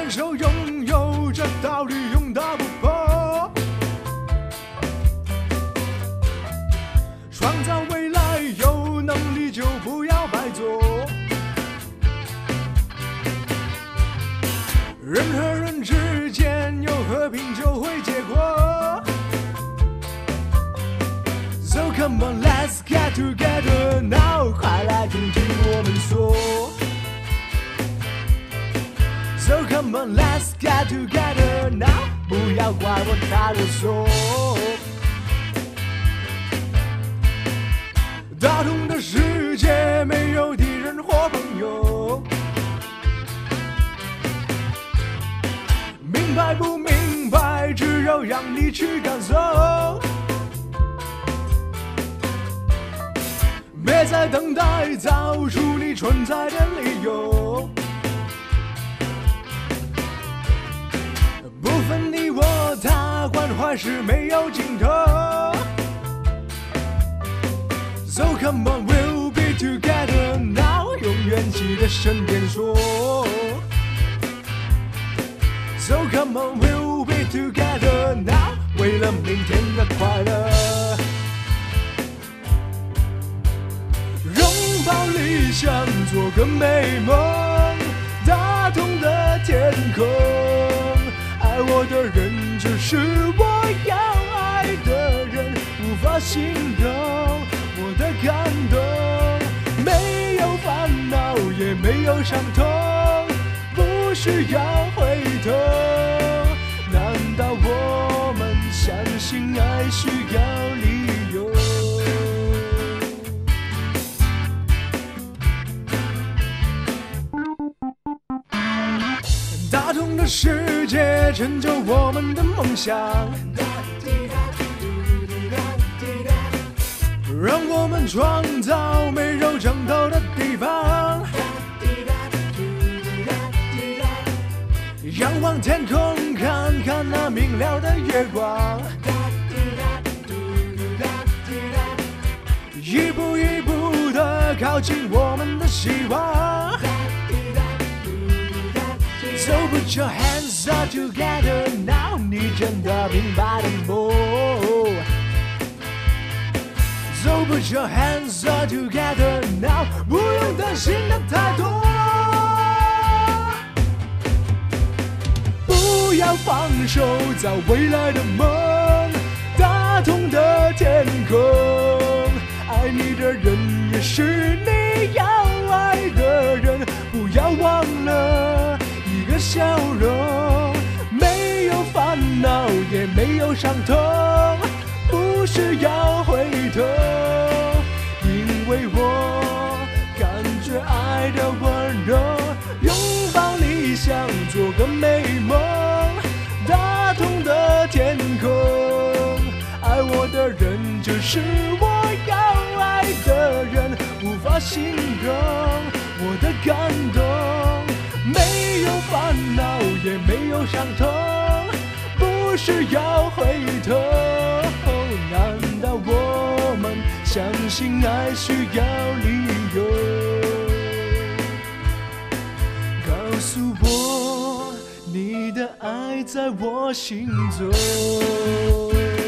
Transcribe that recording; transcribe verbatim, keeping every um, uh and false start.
感受拥有这道理，用它不破。创造未来，有能力就不要白做。人和人之间有和平就会结果。So come on, let's get together now， 快来听听我们说。So come on, let's get together now， 不要怪我太啰嗦。大同的世界没有敌人或朋友，明白不明白，只有让你去感受。别再等待找出你存在的理由，不分你我他，关怀是没有尽头。So come on, we'll be together now， 永远记得身边说。So come on, we'll be together now， 为了明天的快乐。拥抱理想，做个美梦，大同的天空。爱我的人就是我要爱的人，无法形容我的感动，没有烦恼，也没有伤痛，不需要回头。难道我们相信爱需要理由？大同的世界成就我们的梦想，让我们创造没有征途的地方。仰望天空，看看那明亮的月光，一步一步地靠近我们的希望。So put your hands up together now， 你真的明白了吗？So put your hands up together now， 不用担心的太多，不要放手找未来的梦，大同的天空。爱你的人也是你要爱的人，不要忘了一个笑容，没有烦恼，也没有伤痛，不需要回头，因为我感觉爱的温柔。拥抱理想，做个美梦，大同的天空。爱我的人就是我要爱的人，无法形容我的感动，没有烦恼，也没有伤痛，不需要回头。难道我们相信爱需要理由？告诉我，你的爱在我心中。